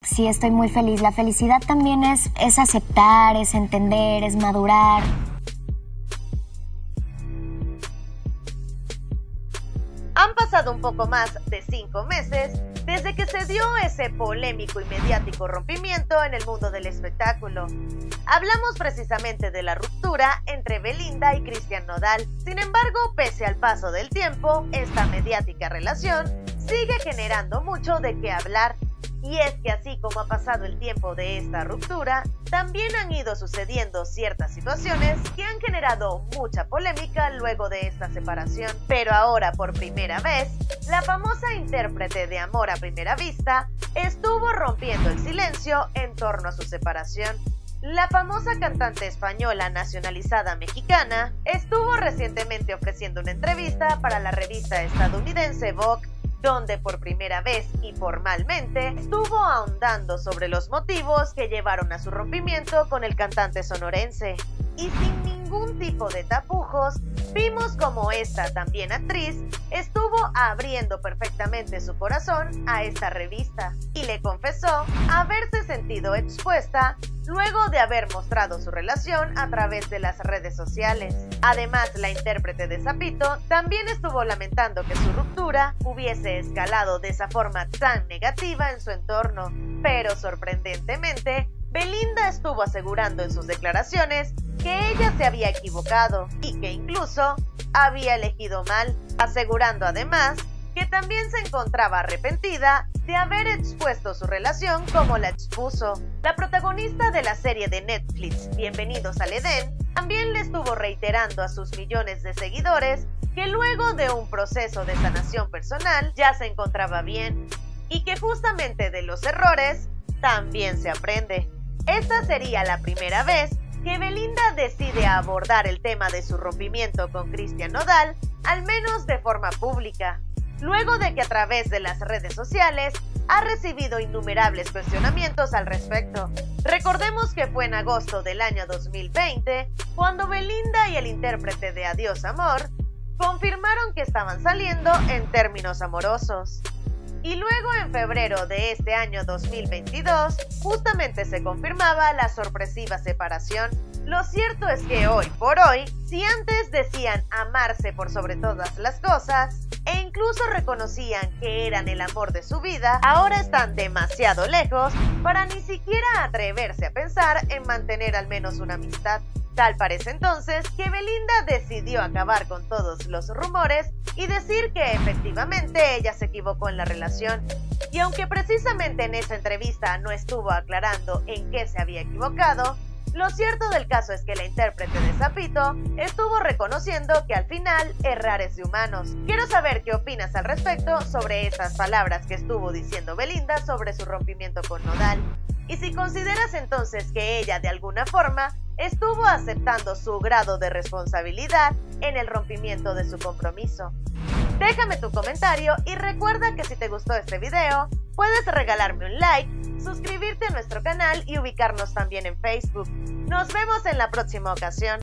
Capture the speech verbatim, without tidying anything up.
Sí, estoy muy feliz. La felicidad también es, es aceptar, es entender, es madurar. Han pasado un poco más de cinco meses desde que se dio ese polémico y mediático rompimiento en el mundo del espectáculo. Hablamos precisamente de la ruptura entre Belinda y Christian Nodal. Sin embargo, pese al paso del tiempo, esta mediática relación sigue generando mucho de qué hablar. Y es que así como ha pasado el tiempo de esta ruptura, también han ido sucediendo ciertas situaciones que han generado mucha polémica luego de esta separación. Pero ahora, por primera vez, la famosa intérprete de Amor a Primera Vista estuvo rompiendo el silencio en torno a su separación. La famosa cantante española nacionalizada mexicana estuvo recientemente ofreciendo una entrevista para la revista estadounidense Vogue, donde por primera vez y formalmente estuvo ahondando sobre los motivos que llevaron a su rompimiento con el cantante sonorense. Y sin ningún tipo de tapujos, vimos como esta también actriz estuvo abriendo perfectamente su corazón a esta revista y le confesó haberse sentido expuesta luego de haber mostrado su relación a través de las redes sociales. Además, la intérprete de Zapito también estuvo lamentando que su ruptura hubiese escalado de esa forma tan negativa en su entorno, pero sorprendentemente, Belinda estuvo asegurando en sus declaraciones que ella se había equivocado y que incluso había elegido mal, asegurando además que también se encontraba arrepentida de haber expuesto su relación como la expuso. La protagonista de la serie de Netflix Bienvenidos al Edén también le estuvo reiterando a sus millones de seguidores que luego de un proceso de sanación personal ya se encontraba bien y que justamente de los errores también se aprende. Esta sería la primera vez que Belinda decide abordar el tema de su rompimiento con Christian Nodal, al menos de forma pública, luego de que a través de las redes sociales ha recibido innumerables cuestionamientos al respecto. Recordemos que fue en agosto del año dos mil veinte cuando Belinda y el intérprete de Adiós Amor confirmaron que estaban saliendo en términos amorosos. Y luego en febrero de este año dos mil veintidós, justamente se confirmaba la sorpresiva separación. Lo cierto es que hoy por hoy, si antes decían amarse por sobre todas las cosas, e incluso reconocían que eran el amor de su vida, ahora están demasiado lejos para ni siquiera atreverse a pensar en mantener al menos una amistad. Tal parece entonces que Belinda decidió acabar con todos los rumores y decir que efectivamente ella se equivocó en la relación. Y aunque precisamente en esa entrevista no estuvo aclarando en qué se había equivocado, lo cierto del caso es que la intérprete de Zapito estuvo reconociendo que al final errar es de humanos. Quiero saber qué opinas al respecto sobre estas palabras que estuvo diciendo Belinda sobre su rompimiento con Nodal. Y si consideras entonces que ella de alguna forma estuvo aceptando su grado de responsabilidad en el rompimiento de su compromiso. Déjame tu comentario y recuerda que si te gustó este video, puedes regalarme un like, suscribirte a nuestro canal y ubicarnos también en Facebook. Nos vemos en la próxima ocasión.